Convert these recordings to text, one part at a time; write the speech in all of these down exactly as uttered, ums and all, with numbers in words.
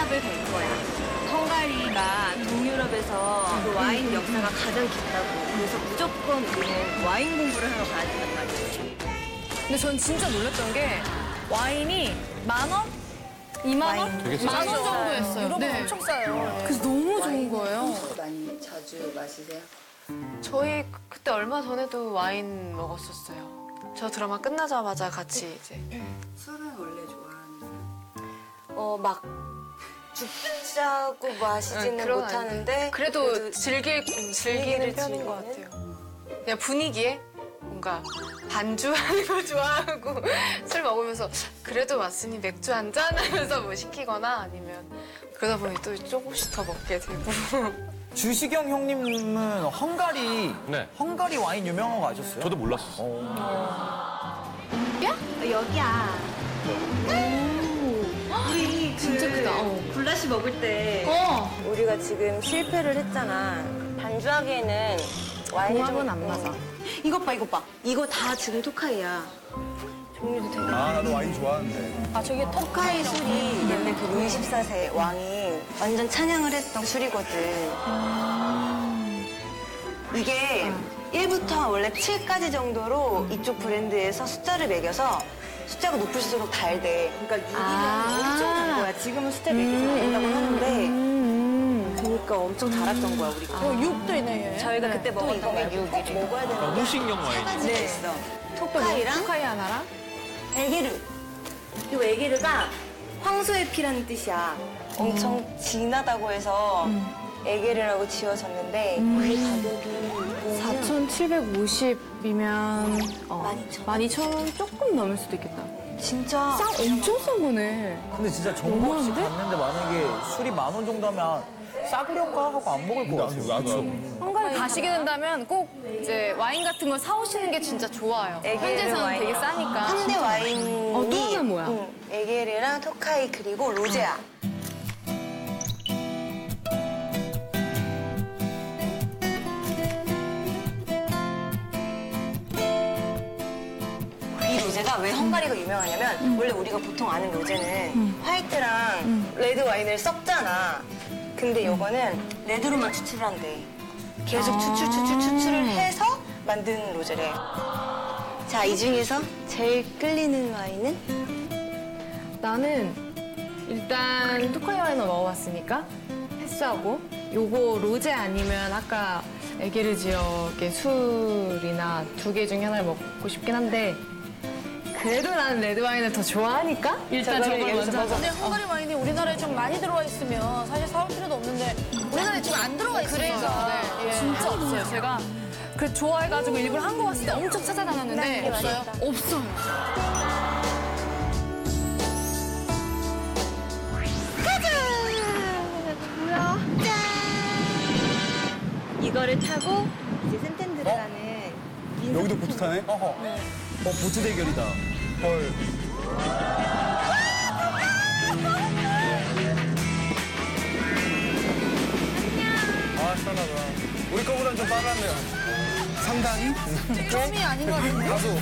반납을 될 거야. 헝가리가 동유럽에서 그 와인 역사가 가장 깊다고. 그래서 무조건 우리는 와인 공부를 하러 가야 된단 말이에요. 근데 전 진짜 놀랐던 게 와인이 만 원? 이만 원? 만 원 정도였어요. 유럽은 네. 엄청 싸요. 그래서 너무 좋은 거예요. 많이 자주 마시세요? 저희 그때 얼마 전에도 와인 먹었었어요. 저 드라마 끝나자마자 같이 이제. 술은 원래 좋아하는 어, 막 죽자고 마시지는 그런 못하는데 그래도, 그래도 즐길, 즐기는 편인 것 같아요. 그냥 분위기에 뭔가 반주하는 거 좋아하고 술 먹으면서 그래도 왔으니 맥주 한 잔 하면서 뭐 시키거나 아니면 그러다 보니 또 조금씩 더 먹게 되고. 주시경 형님은 헝가리, 네. 헝가리 와인 유명한 거 아셨어요? 저도 몰랐었어요. 여기야. 우리 진짜 크다. 어. 굴라시 먹을 때 어. 우리가 지금 실패를 했잖아. 반주하기에는 와인이 궁합은 좀 안 맞아. 어. 이것 봐, 이것 봐. 이거 다 지금 토카이야. 종류도 되게 아, 나도 와인 좋아하는데. 아, 저기 턱 토카이 술이 옛날 그 루이 십사 세 왕이 완전 찬양을 했던 술이거든. 이게 일부터 원래 칠까지 정도로 이쪽 브랜드에서 숫자를 매겨서 숫자가 높을수록 달대. 그러니까 육이면 아. 엄청 단 거야. 지금은 숫자 매기지 않는다고 하는데 그러니까 엄청 달았던 거야, 우리가. 어, 육도 있네, 얘. 저희가 그때 먹었던 거 꼭 먹어야 되는 게 후식용 와인. 세 가지가 있어. 토카이랑 토카이 하나랑? 에게르. 이 에게르가 황소의 피라는 뜻이야. 엄청 진하다고 해서 에게르라고 지어졌는데 그 가격이 사천칠백오십이면 어, 만 이천 원 조금 넘을 수도 있겠다. 진짜 싼 엄청 싼 거네. 근데 진짜 정보 없이 갔는데 만약에 술이 만 원 정도 하면 싸구려가 하고 안 먹을 것 같아요. 나도. 헝가리 가시게 된다면 꼭 이제 와인 같은 걸 사오시는 게 진짜 좋아요. 현지에서는 되게 싸니까. 한대 와인이 어, 또 하나는 뭐야? 응, 에게르랑 토카이 그리고 로제아. 이 로제가 왜 헝가리가 유명하냐면 원래 우리가 보통 아는 로제는 화이트랑 레드 와인을 섞잖아. 근데 이거는 레드로만 추출을 한대. 계속 추출 추출 추출을 해서 만든 로제래. 자, 이 중에서 제일 끌리는 와인은? 나는 일단 토카이 와인을 먹어봤으니까 패스하고 요거 로제 아니면 아까 에게르 지역의 술이나 두 개 중에 하나를 먹고 싶긴 한데 그래도 나는 레드 와인을 더 좋아하니까 일단 저걸 먼저 하자. 근데 헝가리 와인이 우리나라에 좀 많이 들어와 있으면 사실 사올 필요도 없는데 우리나라에 지금 안 들어가 있어요. 그래서 네, 예. 진짜 없어요. 제가 그 좋아해가지고 일부러 한국 왔을 때 엄청 찾아다녔는데 없어요? 없어요. 이거를 타고 이제 센텐드르라는 여기도 보트 타네? 어허. 어, 보트 대결이다. 헐. 아, 시원하다. 우리 거보단 좀 빨랐네요. 상당히? 좀이 아닌 것 같은데. 나도.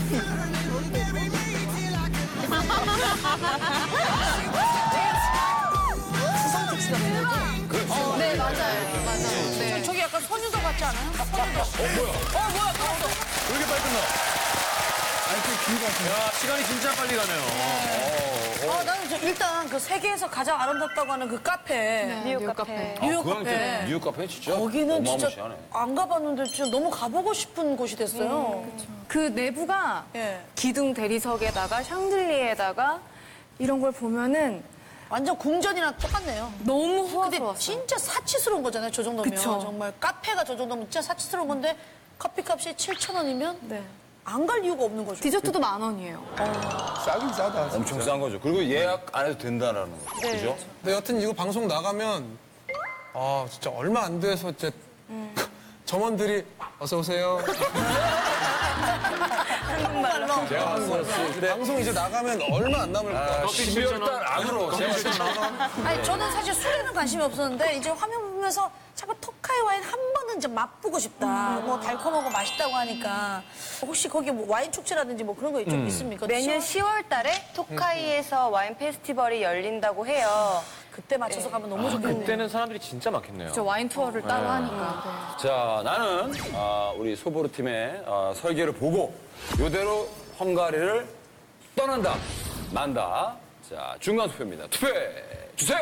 어, 네, 맞아요. 맞아요. 네. 저기 약간 손유도 같지 않아요? 손유도. 어, 뭐야? 어, 뭐야, 가만있어. 왜 이렇게 빨리 끝나? 아니, 그 길 같은데. 야, 시간이 진짜 빨리 가네요. 아, 나는 저 일단 그 세계에서 가장 아름답다고 하는 그 카페. 뉴욕 카페. 뉴욕 그건 카페. 진짜 뉴욕 카페 진짜 거기는 진짜 어마무시하네. 안 가봤는데 진짜 너무 가보고 싶은 곳이 됐어요. 그 내부가 예. 기둥 대리석에다가 샹들리에다가 이런 걸 보면은 완전 궁전이랑 똑같네요. 너무 근데 호화스러웠어요. 진짜 사치스러운 거잖아요, 저 정도면. 그쵸. 정말 카페가 저 정도면 진짜 사치스러운 건데 커피값이 칠천 원이면 네. 안 갈 이유가 없는 거죠. 디저트도 만 원이에요. 싸긴 싸다. 진짜. 엄청 싼 거죠. 그리고 예약 안 해도 된다라는 거. 그죠? 근데 여튼 이거 방송 나가면 아 진짜 얼마 안 돼서 이제 점원들이 어서 오세요. 한국말로. 제가 봤을 때 방송 이제 나가면 얼마 안 남을 것 같아요. 십이월 달 안으로 제가 아니, 저는 사실 술에는 관심이 없었는데 이제 화면 보면서 자꾸 토카이 와인 한 번은 이거는 좀 맛보고 싶다. 뭐 달콤하고 맛있다고 하니까 혹시 거기 뭐 와인 축제라든지 뭐 그런 거 좀 있습니까? 매년 시월 달에 토카이에서 와인 페스티벌이 열린다고 해요. 그때 맞춰서 가면 너무 좋겠네요. 그때는 사람들이 진짜 많겠네요. 저 와인 투어를 따로 하니까. 자, 나는 아, 우리 소보루 팀의 아, 설계를 보고 이대로 헝가리를 떠난다, 만다. 자, 중간 투표입니다. 투표해 주세요.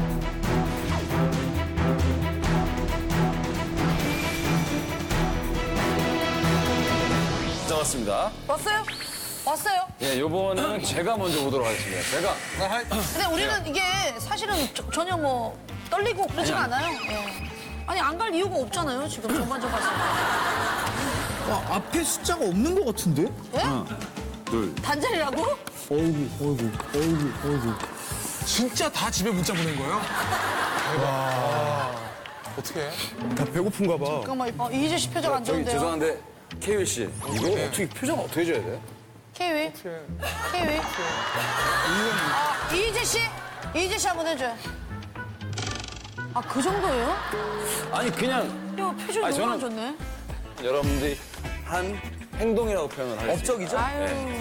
나왔습니다. 왔어요? 왔어요? 예, 요번에는 제가 먼저 보도록 하겠습니다. 제가. 근데 우리는 이게 사실은 저- 전혀 뭐 떨리고 그러지가 않아요. 예. 아니 안 갈 이유가 없잖아요. 지금 전반전 봤을 때. 와, 앞에 숫자가 없는 것 같은데? 단절이라고? 어이구, 어이구, 어이구, 어이구. 진짜 다 집에 문자 보낸 거예요? 대박. 어떻게? 다 배고픈가 봐. 잠깐만 어, 이희재 씨 표정 안 저기 좋은데요? 죄송한데 케이윌 씨 이거 어떻게 표정 어떻게 해줘야 돼? 케이윌? 케이윌? 아, 이희재 씨? 이희재 씨 한번 해줘요. 아, 그 정도예요? 아니 그냥 야, 표정 아니, 너무 안 저는- 좋네. 여러분들이 한 행동이라고 표현을 하겠습니다. 업적이죠? 아유.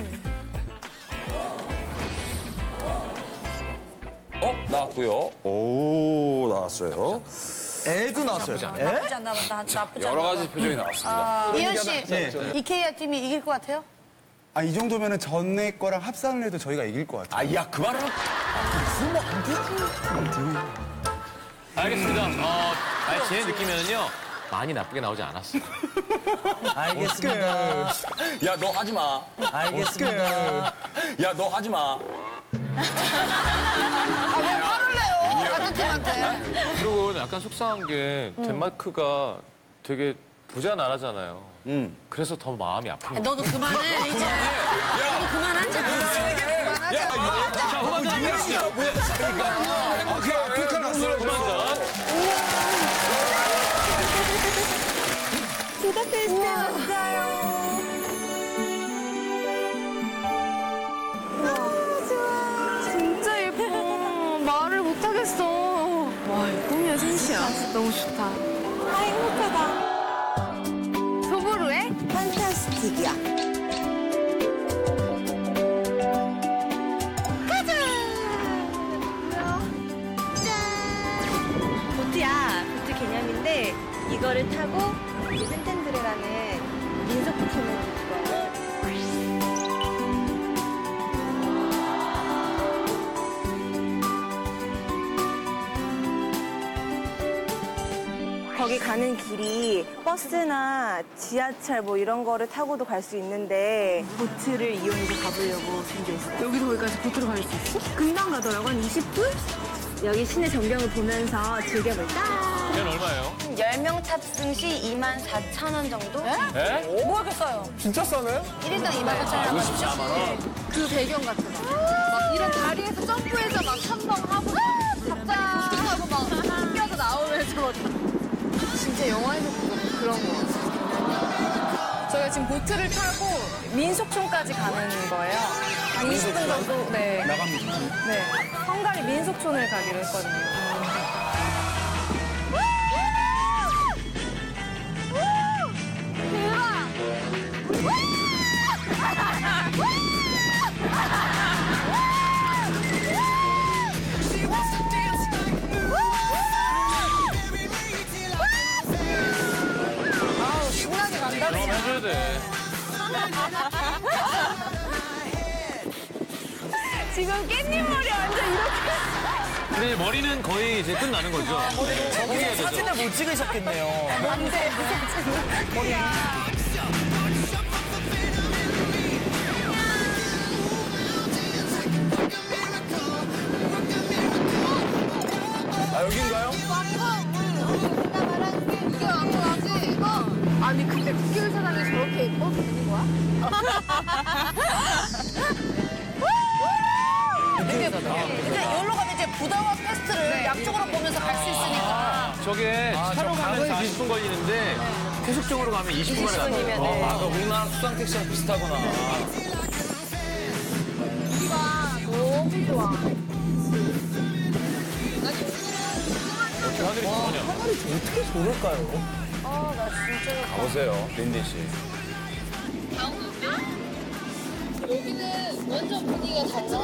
어 나왔고요. 오 나왔어요. 애도 나왔어요. 애? 나쁘지 않나 보다. 나쁘지 않나 여러 가지 보다. 표정이 나왔습니다. 아, 이현 씨, 네. 이케이아 팀이 이길 것 같아요? 아, 이 정도면은 전에 거랑 합산을 해도 저희가 이길 것 같아요. 아야 그만해. 알겠습니다. 어, 아니, 제 느낌에는요. 많이 나쁘게 나오지 않았어요. 알겠습니다. 야 너 하지 마. 알겠습니다. 야 너 하지 마. 아, 왜 화를 내요? 다른 팀한테. 그리고 약간 속상한 게 덴마크가 되게 부자 나라잖아요. 그래서 더 마음이 아픈 거예요. 너도 그만해, 이제. 너도 그만하자. 그만하자. 자, 후반전 이해하시죠? 아, 그 아프리카 났어요. 후반전. 부다페스트 왔어요. 너무 좋아. 진짜 예뻐. 말을 못하겠어. 와, 이 꿈이야, 진시야. 너무 좋다. 아, 행복하다. 소보루의 판타스틱이야. 보트야, 보트 개념인데 이거를 타고 이제 센텐드레라는 민속촌을 볼 거예요. 거기 가는 길이 버스나 지하철 뭐 이런 거를 타고도 갈 수 있는데 보트를 이용해서 가보려고 준비했어요. 여기서 거기까지 보트로 갈 수 있어? 금방 가더라고, 한 이십 분? 여기 시내 전경을 보면서 즐겨볼까? 얘는 얼마예요? 열 명 탑승 시 이만 사천 원 정도? 네? 뭐 하겠어요? 진짜 싸네? 일 인당 이만 사천 원 십사만 원. 그 배경 같은 거. 막 이런 다리에서 점프해서 막 탐방하고 잡자 하고 막 뛰어서 나오면서 막 진짜 영화에서 보는 그런 거 같아요. 저희가 지금 보트를 타고 민속촌까지 가는 거예요. 한 이십 분 정도. 네. 나갑니다. 네. 헝가리 민속촌을 가기로 했거든요. 아우, 신나게 간다, 그럼 그냥. 해줘야 돼. 지금 깻잎 머리 완전 이렇게. 근데 머리는 거의 이제 끝나는 거죠? 네. 적응해야 되죠. 사진을 못 찍으셨겠네요. 안 돼. 아 여긴가요? 아니 근데 국기를 사장이 저렇게 예뻐도 되는 거야? 근데, 근데 여기로 가면 이제 부다와 페스트를 양쪽으로 보면서 갈 수 있으니까. 저게 차로 가면 사십 분 걸리는데 고속적으로 가면 이십 분 만에 분이면 가요. 네. 아, 그 우리나라 수상 택시랑 비슷하구나. 너무 좋아. 하늘이 좋으냐? 하늘이 어떻게 저럴까요? 아, 나 진짜 좋다. 가보세요, 린디 씨. 여기는 완전 분위기가 달라.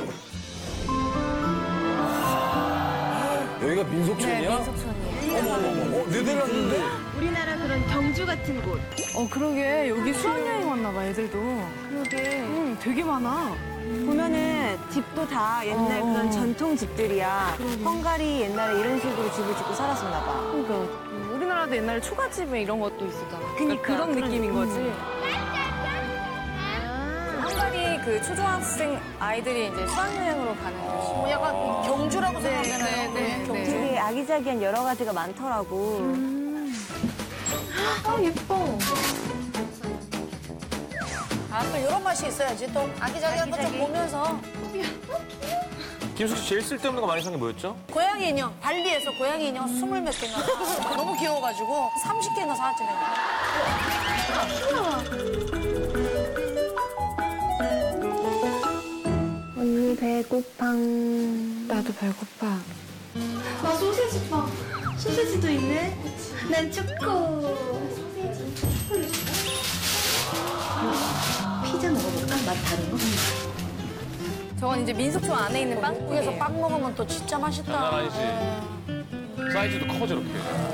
여기가 민속촌이야? 네, 민속촌이에요. 어머, 어머, 어머. 어, 네덜란드인데? 우리나라 그런 경주 같은 곳. 어, 그러게. 여기 수학여행 왔나 봐, 애들도. 그러게. 응, 되게 많아. 보면은 집도 다 옛날 어, 그런 어. 전통 집들이야. 헝가리 옛날에 이런 식으로 집을 짓고 살았었나 봐. 그러니까 음, 우리나라도 옛날에 초가집에 이런 것도 있었잖아. 그니까, 그런 그런 느낌인 거지. 헝가리 그 초등학생 아이들이 이제 수학여행으로 가는 곳이. 뭐 약간 경주라고 생각하잖아요. 네, 네, 네. 되게 아기자기한 여러 가지가 많더라고. 아, 예뻐. 아, 또 이런 맛이 있어야지. 또 아기자기한 거 좀 보면서. 김숙 씨 제일 쓸데없는 거 많이 산 게 뭐였죠? 고양이 인형, 발리에서 고양이 인형 스물 몇 개인가 사- 너무 귀여워가지고 삼십 개인가 사왔지 내가. 언니 배고파. 나도 배고파. 아, 소세지 봐. 소세지도 있네. 난 초코. 소세지. 초코를 줄까? 피자 먹어볼까? 맛 다른 거? 저건 이제 민속촌 안에 있는 여기서 빵국이에요. 빵 먹으면 또 진짜 맛있다. 장난 아니지. 네. 사이즈도 커 저렇게.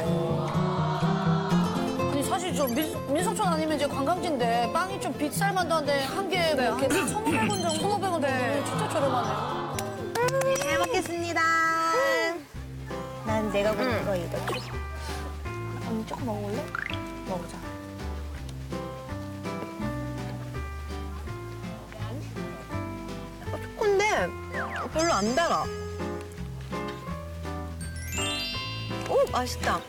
아니 사실 저 민, 민속촌 아니면 이제 관광지인데 빵이 좀 비쌀 만도 한데 한 개에 뭐 이렇게 천오백 원 정도, 천오백 원 정도 진짜 저렴하네요. 잘 먹겠습니다. 난 내가 고른 거 이거. 언니 조금 먹어볼래? 먹자. 초코인데 별로 안 달아. 오, 맛있다.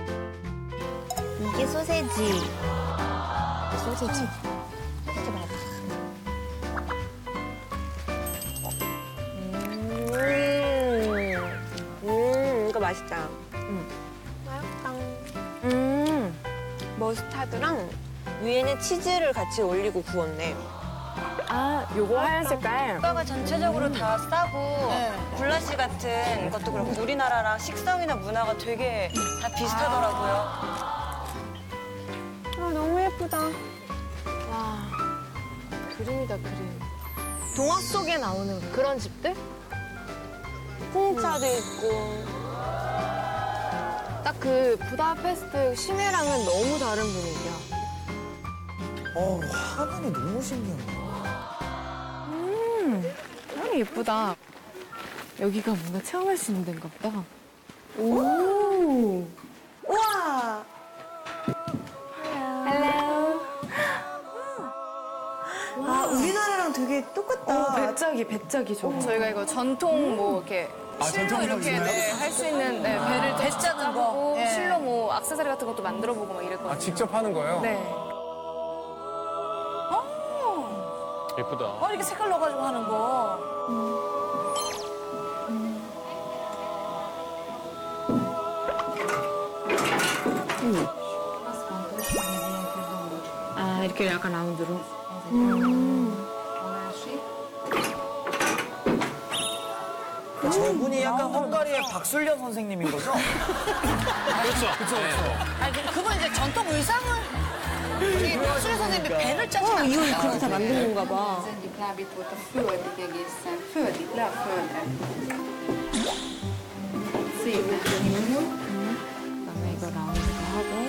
이게 소세지. 소세지. 소세지 봐봐. 음, 음, 이거 맛있다. 음. 맛있다. 음, 머스타드랑 위에는 치즈를 같이 올리고 구웠네. 아, 요거 하얀 색깔. 물가가 전체적으로 다 싸고 네. 굴라시 같은 것도 그렇고 우리나라랑 식성이나 문화가 되게 다 비슷하더라고요. 아, 너무 예쁘다. 와, 그림이다, 그림. 동화 속에 나오는 그런 집들? 풍차도 있고. 딱 그 부다페스트 시내랑은 너무 다른 분위기야. 어, 화면이 너무 신기하다. 음, 아, 예쁘다. 여기가 뭔가 체험할 수 있는 데인가 보다. 오. 우와! 헬로. 아, 우리나라랑 되게 똑같다. 어, 배짜기, 배짜기 저거. 저희가 이거 전통 뭐 이렇게 아, 실로 전통 이렇게 있나요? 네, 할 수 있는 네, 배를 배 짜는 거. 짜고 예. 실로 뭐 액세서리 같은 것도 만들어 보고 막 이랬거든요. 아, 직접 하는 거예요? 네. 예쁘다. 어, 이렇게 색깔 넣어가지고 하는 거. 아, 이렇게 약간 라운드로. 저분이 약간 헝가리의 박술련 선생님인 거죠? 그렇죠. 그렇죠. 아니, 그- 그건 이제 전통 의상을 우리 박수리 선생님이 배를 짜지 어, 않아요. 이거 그렇게 다 만드는 건가 봐. 그다음에 이거 라운드로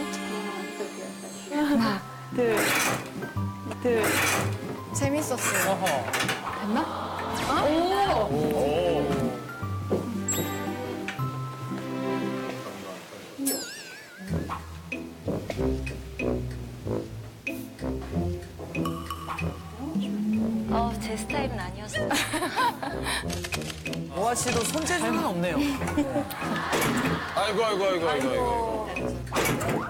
하고. 하나, 둘, 둘. 재밌었어요. 어허. 됐나? 어, 제 스타일은 아니었어요. 모아 씨도 손재주는 없네요. 아이고, 아이고, 아이고, 아이고, 아이고.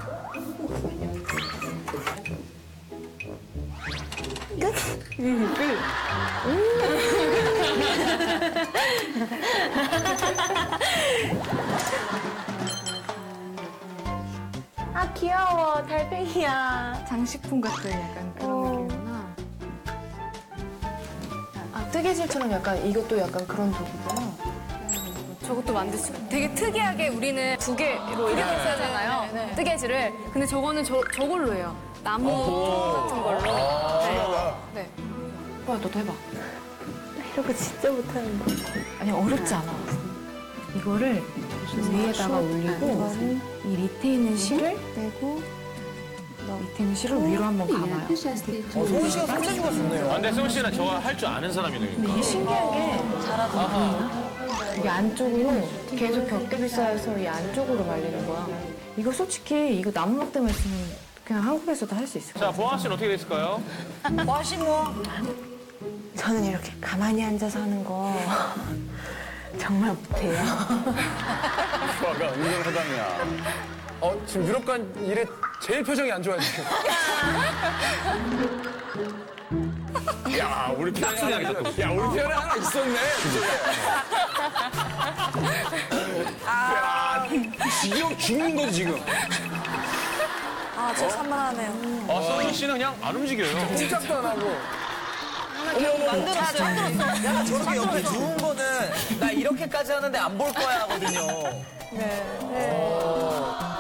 아, 귀여워. 달팽이야. 장식품 같은 약간 그런 느낌이구나. 아, 뜨개질처럼 약간 이것도 약간 그런 도구구나. 저것도 만들 수 있어요. 되게 특이하게 우리는 두 개로 이렇게 쓰잖아요. 네, 네. 뜨개질을. 근데 저거는 저, 저걸로 해요. 나무 같은 걸로. 네. 네. 오빠 너도 해봐. 이런 거 진짜 못하는데. 아니 어렵지 않아. 이거를 위에다가 올리고 이 밑에 있는 실을 내고 밑에 있는 실을 위로 한번 감아요. 어, 소은 씨가 손재주가 좋네요. 아, 근데 승우 씨는 저거 할 줄 아는 사람이네요. 근데 이게 신기한 게 잘하더라고요. 이게 안쪽으로 계속 겹겹이 쌓여서 이 안쪽으로 말리는 거야. 이거 솔직히 이거 나무막대만 있으면 그냥 한국에서도 할 수 있을 거야. 자, 보아 씨는 어떻게 됐을까요? 멋이 뭐. 저는 이렇게 가만히 앉아서 하는 거 정말 못해요. 수아가 은근 허당이야. 어, 지금 유럽 간 일에 제일 표정이 안 좋아요, 지금. 야, 우리 편에 하나 있었 야, 우리 편에 하나 있었네. 야, 지금 죽는 거지, 지금. 아, 진짜 산만하네요. 아, 승우 씨는 그냥 안 움직여요. 꼼짝도 안 하고. 만들었어, 만들었어. 야, 저렇게 옆에 누운 거는 나 이렇게까지 하는데 안 볼 거야 하거든요. 네. 어.